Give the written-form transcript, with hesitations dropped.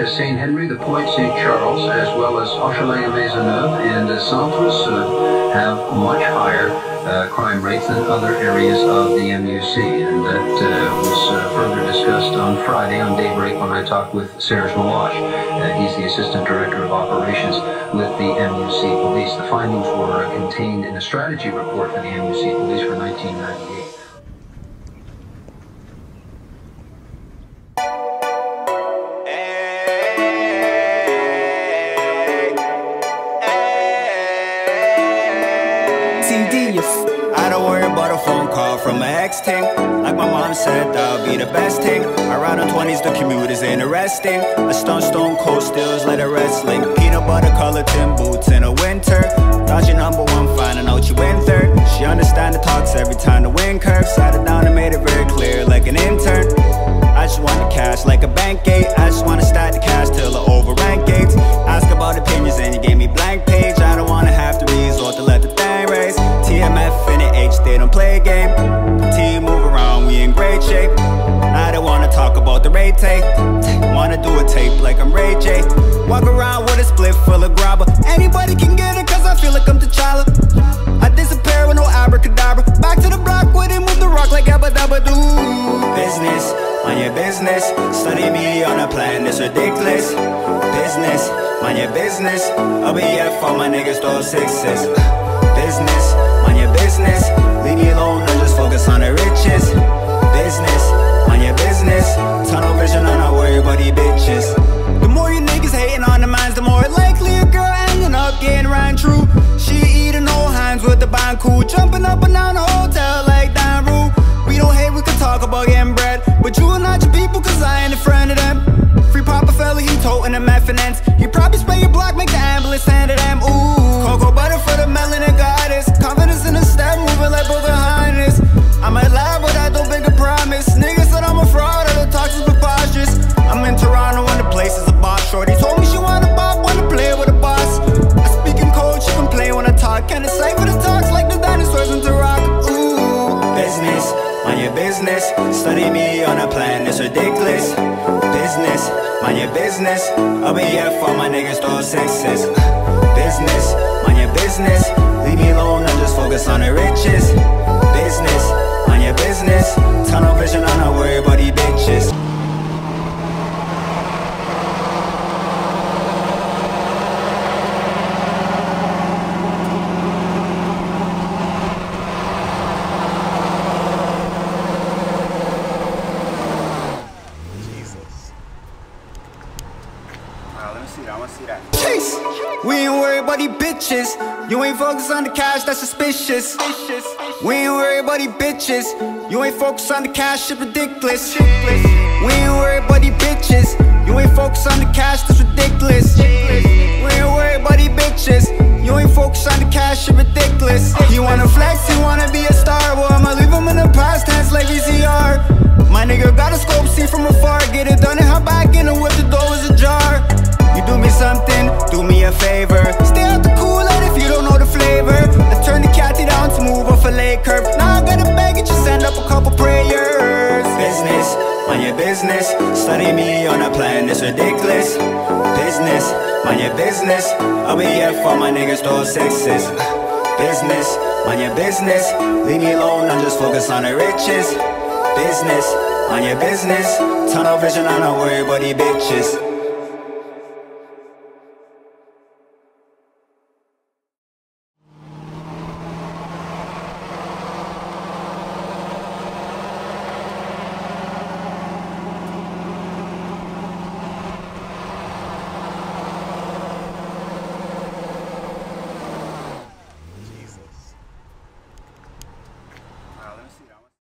as St. Henry, the Point St. Charles, as well as Hochelaga-Maisonneuve and Centre-Sud have much higher crime rates than other areas of the MUC. And that was further discussed on Friday on Daybreak when I talked with Serge Malash. He's the Assistant Director of Operations with the MUC Police. The findings were contained in a strategy report for the MUC Police for 1998. I don't worry about a phone call from my ex-ting. Like my mom said, that'll be the best thing. I ride on 20s, the commute is interesting. A stone cold stills like a wrestling. Peanut butter colored tin boots in the winter. Thought you number one, finding out you went third. She understand the talks every time the wind curves. Sat it down and made it very clear like an intern. I just want the cash like a bank gate. I just want to stack the cash till I overrank gates. Ask about opinions and you gave me blank page. I don't want to have to resort to let the thing raise. TMF and the H, they don't play a game. Team move around, we in great shape. I don't wanna talk about the rate tape. Wanna do a tape like I'm Ray J. Walk around with a split full of grabber. Anybody can get it cause I feel like I'm T'Challa. I disappear with no abracadabra. Back to the block with him with the rock like Abba Dabba Doo. Business, mind your business. Study me on a plan, it's ridiculous. Business, mind your business. I'll be here for my niggas, those sixes. Business, mind your business. Leave me alone and just focus on the riches. Business, mind your business. Tunnel vision, I'm not worried about these bitches. The more you niggas hating on the minds, the more likely a girl ending up getting ran true. She eating old hands with the band cool. Jumping up and down the hotel like Dan Rue. We don't hate, we can talk about getting bread. But you are not your people cause I ain't a friend of them. Free Papa fella, he toting the meth finance. He probably spray your block, make the ambulance hand to them. Ooh, cocoa butter for the melanin goddess. Confidence in the step, moving like Pocahontas. I might lie, but I don't make a promise. Niggas said I'm a fraud, I don't talk to preposterous. I'm in Toronto and the place is a boss. Shorty told me she want a bob, wanna play with a boss. I speak in code, she can play when I talk. Can't decipher the talks like the dinosaurs in Rock. Ooh, business, mind your business. Study me on a plan, it's ridiculous. Business, mind your business. I'll be here for my niggas, those sixes. Business, mind your business. Leave me alone and just focus on the riches. Business, mind your business. Tunnel vision, I'm not worried about these bitches. I wanna see that. Chase! We ain't worried about these bitches. You ain't focused on the cash, that's suspicious. We ain't worried about these bitches. You ain't focused on the cash, shit ridiculous. We ain't worried about these bitches. You ain't focused on the cash, that's ridiculous. We ain't worried about these bitches. You ain't focused on the cash, shit ridiculous. You wanna flex, you wanna be a star. Well, I'ma leave him in the past tense like VCR. My nigga got a scope, see from afar. Get it done and hop back in and whip the door was ajar. You do me something, do me a favor. Stay out the cooler if you don't know the flavor. Let's turn the catty down to move off a lake curb. Now I gotta beg it, just send up a couple prayers. Business, mind your business. Study me on a plan, it's ridiculous. Business, mind your business. I'll be here for my niggas, those sixes. Business, mind your business. Leave me alone and just focus on the riches. Business, mind your business. Tunnel vision, I'm not worried about these bitches.